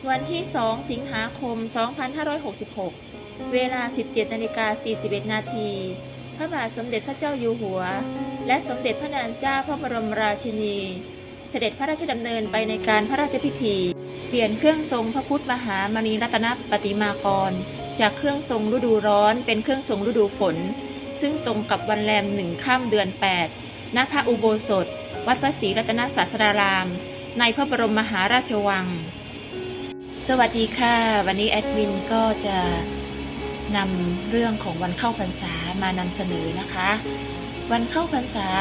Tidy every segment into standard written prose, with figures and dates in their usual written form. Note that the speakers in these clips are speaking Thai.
วันที่ 2 สิงหาคม 2566 เวลา 17:41 นาทีพระบาทสมเด็จพระเจ้าอยู่หัวและสมเด็จพระนางเจ้าพระบรมราชินี เสด็จพระราชดำเนินไปในการพระราชพิธี เปลี่ยนเครื่องทรงพระพุทธมหามณีรัตนปฏิมากรจากเครื่องทรงฤดูร้อนเป็นเครื่องทรงฤดูฝนซึ่งตรงกับวันแรม1 ค่ำเดือน 8 ณ พระอุโบสถวัดพระศรีรัตนศาสดารามในพระบรมมหาราชวังสวัสดีค่ะวันนี้แอดมินก็จะนำเรื่องของวันเข้าพรรษามานำเสนอนะคะวันเข้าพรรษา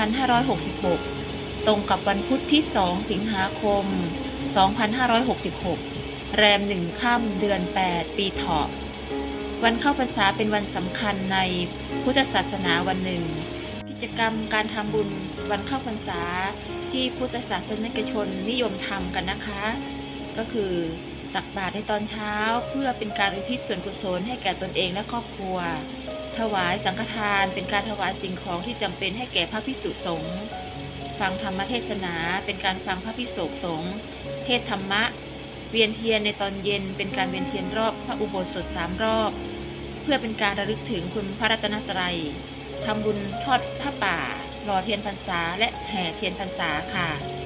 2566 ตรงกับวันพุธที่ 2 สิงหาคม 2566 แรม 1 ค่ำเดือน 8 ปีเถาะวันเข้าพรรษาเป็นวันสำคัญในพุทธศาสนาวันหนึ่งกิจกรรมการทำบุญวันเข้าพรรษาที่พุทธศาสนิกชนนิยมทำกันนะคะก็คือตักบาตรในตอนเช้าเพื่อเป็นการอุทิศส่วนกุศลให้แก่ตนเองและครอบครัวถวายสังฆทานเป็นการถวายสิ่งของที่จำเป็นให้แก่พระภิกษุสงฆ์ฟังธรรมเทศนาเป็นการฟังพระภิกษุสงฆ์เทศธรรมะเวียนเทียนในตอนเย็นเป็นการเวียนเทียนรอบพระอุโบสถ3 รอบเพื่อเป็นการระลึกถึงคุณพระรัตนตรัยทำบุญทอดผ้าป่าหล่อเทียนพรรษาและแห่เทียนพรรษาค่ะ